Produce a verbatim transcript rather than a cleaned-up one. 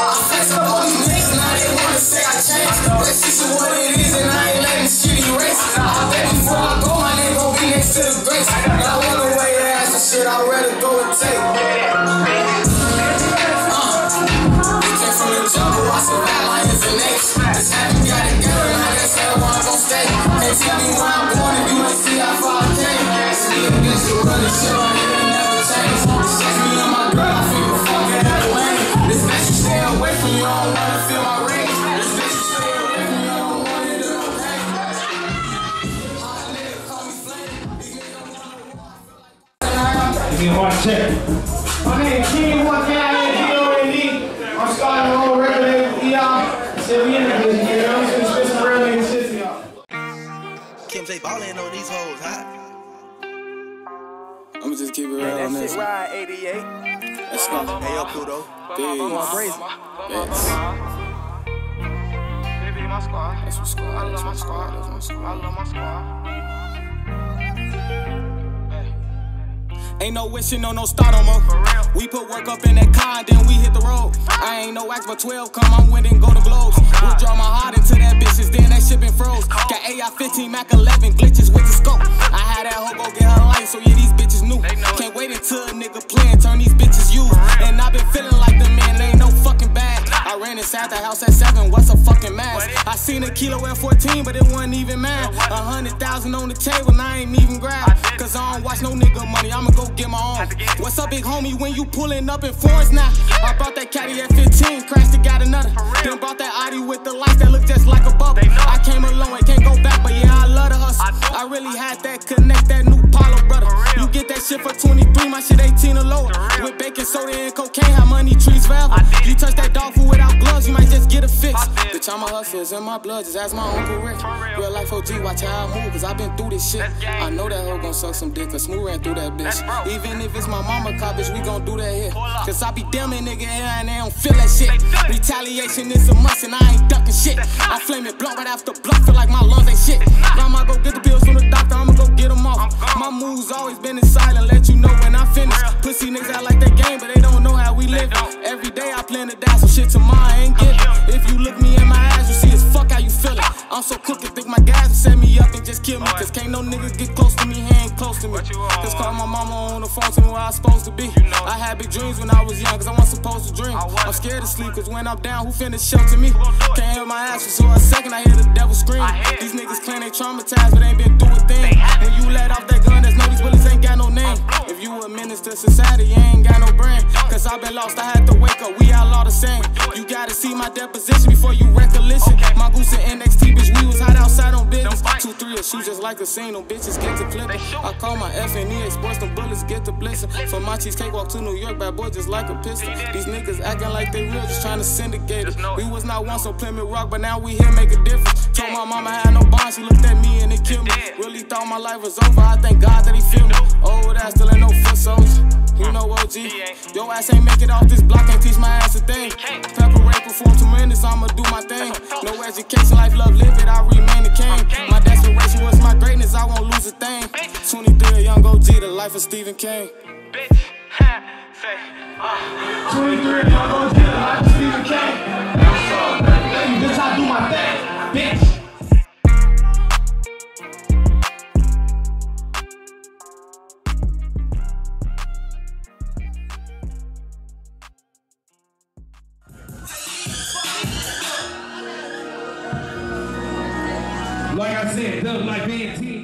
I flex up all these niggas, now they wanna say I changed. That shit is what it is, and I ain't letting shit erase. I bet before I go, my nigga gon' be next to the grace. Now I wanna weigh your ass and shit, I'd rather go and take. Uh, we came from the jungle, I survived lions and apes. This happy got it together, and I guess everyone gon' stay. Can't tell me where I'm going if you ain't see how far I came. See against you running shit, my nigga never change. Check me on my girl, I feel fuck it out of lane. This bitch you stay away from you, I don't wanna feel my rage. This bitch you stay away from you, I don't want it to pain. Hot nigga call me flame. These niggas don't wanna walk, I feel like. Give me a hard check. Okay, King one K I N G O N D. I'm starting a whole record label for y'all. So we in the business, you know? I'm just gonna spit some real nigga shit to y'all. Kim J ballin' on these hoes, hot. I'ma just keep it real on this. Ride eighty-eight. Let's go. Hey, yo, Pluto. Peace. Crazy. Yes. Baby, my squad. That's my squad. I That's love my my squad. squad. That's my I squad. love my squad. Ain't no wishing on no star no more. We put work up in that car, then we hit the road. I ain't no wax but twelve, come on, win and go to Globes. Withdraw my heart into that bitches, then that shit been froze. Got A I fifteen, Mac eleven, glitches with the scope. I had that hoe go get her life, so yeah, these bitches new. Can't wait until a nigga play and turn these bitches used. And I been feeling like the man, ain't no fucking bad. I ran inside the house at seven, what's a fucking mask? I seen a kilo at fourteen, but it wasn't even mine. A hundred thousand on the table, and I ain't even grab. Cause I don't watch no nigga money, I'ma go get my own. What's up, big homie, when you pulling up in foreigns now? I brought that caddy at fifteen, crashed it, got another. Then bought that Audi with the lights that look just like a bubble. I came alone and can't go back, but yeah, I love the hustle. I really had that connect, that new Palo, brother. You get that shit for twenty-three, my shit eighteen or lower. With baking soda and cocaine, how money trees forever. You touch that dog food without gloves, you might just get a fix. Bitch, I'm a hustler, it's in my blood, just ask my Uncle Rick. Real life O G, watch how I move, cause I been through this shit. I know that hoe gon' suck some dick, cause Smooth ran through that bitch. Even if it's my mama car, bitch, we gon' do that here. Cause I be damning nigga here and they don't feel that shit. Retaliation is a must and I ain't ducking shit. I flame it blunt right after blunt, feel like my lungs ain't shit. I'ma go get the pills from the doctor, I'ma go get them off. My moves always been in silent, let you know when I finish. Pussy niggas act like they game, but they don't know how we live. Every day I plan to die, some shit tomorrow I ain't giving. If you look me in my eyes, you see it's fuck how you feelin'. I'm so crooked, think my guys will set me up and just kill me. Cause can't no niggas get close to me, he ain't close to me. Just call my mama on the phone, tell me where I supposed to be. I had big dreams when I was young, cause I wasn't supposed to dream. I'm scared to sleep, cause when I'm down, who finna shelter me? Can't help my ass, so a second I hear the devil scream. These niggas claim they traumatized, but ain't been through a thing. When you let off that gun, there's no these bullets ain't got no name. If you a menace to society, you ain't got no brain. Cause I been lost, I had to wake up, we all the same. You gotta see my deposition before you recollection. My goose and N X T, bitch, we was hot outside on business. Two, three, or shoot just like a scene, them bitches get to clipping. I call my F and E Sports, them bullets get to blitzing. From my cheesecake walk to New York, bad boy just like a pistol. These niggas acting like they real, just trying to syndicate it. We was not once on Plymouth Rock, but now we here make a difference. Told my mama I had no bond, she looked at me and it killed me. Really thought my life was over, I thank God that he feel me. Oh, that still ain't no foot soldiers. You know O G, your ass ain't make it off this block, ain't teach my ass a thing. Preparation perform tremendous, I'ma do my thing. No education, life, love, live it, I remain the king. My desperation was my greatness, I won't lose a thing. twenty-three, a young O G, the life of Stephen King. twenty-three, a young O G, the life of Stephen King. Bitch, I do my thing, bitch. Like I said, Doug like being team.